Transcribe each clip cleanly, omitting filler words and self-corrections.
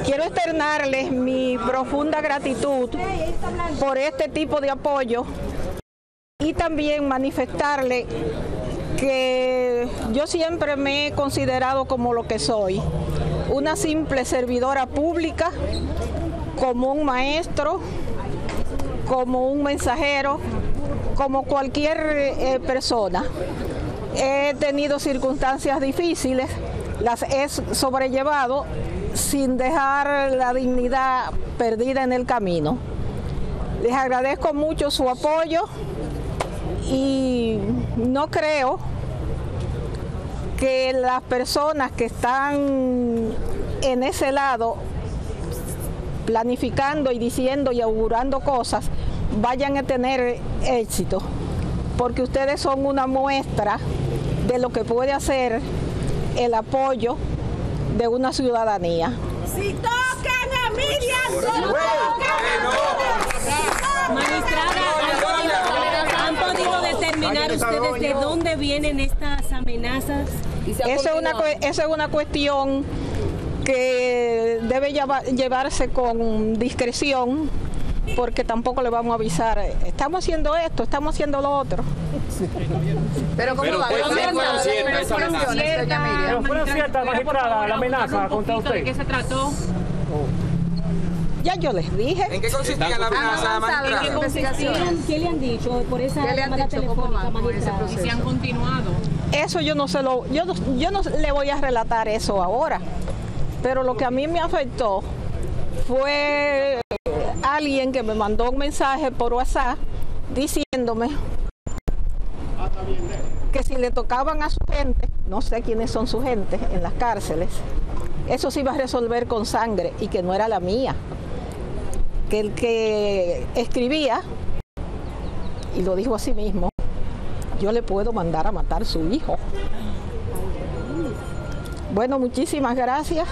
Quiero externarles mi profunda gratitud por este tipo de apoyo y también manifestarles que yo siempre me he considerado como lo que soy, una simple servidora pública, como un maestro, como un mensajero, como cualquier persona. He tenido circunstancias difíciles, las he sobrellevado sin dejar la dignidad perdida en el camino. Les agradezco mucho su apoyo y no creo que las personas que están en ese lado planificando y diciendo y augurando cosas vayan a tener éxito, porque ustedes son una muestra de lo que puede hacer el apoyo de una ciudadanía. Si tocan a Miriam, se tocan a Magistrada, ¿han podido determinar ustedes de dónde vienen estas amenazas? Esa es una cuestión que debe llevarse con discreción, porque tampoco le vamos a avisar, estamos haciendo esto, estamos haciendo lo otro. Pero ¿cómo va? ¿Fueron ciertas, magistrada, la amenaza contra usted? ¿De qué se trató? Ya yo les dije. ¿En qué consistía la amenaza, magistrada? ¿Qué le han dicho por esa llamada telefónica, magistrada? ¿Y se han continuado? Eso yo no le voy a relatar eso ahora, pero lo que a mí me afectó fue alguien que me mandó un mensaje por WhatsApp diciéndome que si le tocaban a su gente, no sé quiénes son su gente en las cárceles, eso se iba a resolver con sangre y que no era la mía, que el que escribía, y lo dijo a sí mismo, yo le puedo mandar a matar a su hijo. Bueno, muchísimas gracias.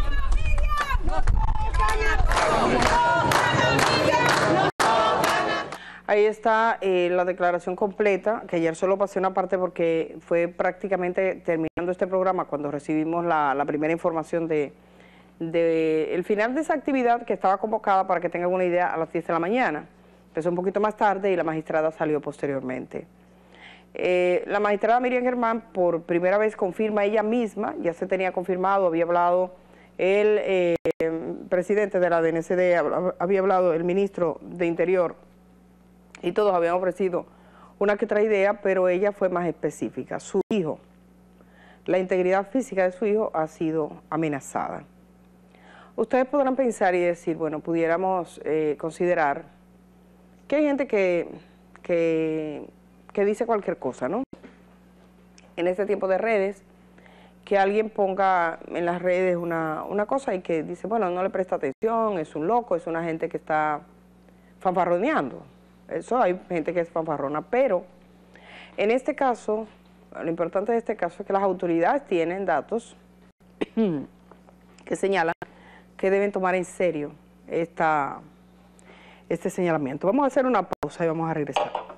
Ahí está la declaración completa, que ayer solo pasé una parte porque fue prácticamente terminando este programa cuando recibimos la primera información de el final de esa actividad que estaba convocada, para que tengan una idea, a las 10 de la mañana. Empezó un poquito más tarde y la magistrada salió posteriormente. La magistrada Miriam Germán por primera vez confirma ella misma, ya se tenía confirmado, había hablado el presidente de la DNCD, había hablado el ministro de Interior, y todos habían ofrecido una que otra idea, pero ella fue más específica. Su hijo, la integridad física de su hijo ha sido amenazada. Ustedes podrán pensar y decir, bueno, pudiéramos considerar que hay gente que dice cualquier cosa, ¿no? En este tiempo de redes, que alguien ponga en las redes una cosa y que dice, bueno, no le presta atención, es un loco, es una gente que está fanfarroneando. Eso, hay gente que es fanfarrona, pero en este caso, lo importante de este caso es que las autoridades tienen datos que señalan que deben tomar en serio este señalamiento. Vamos a hacer una pausa y vamos a regresar.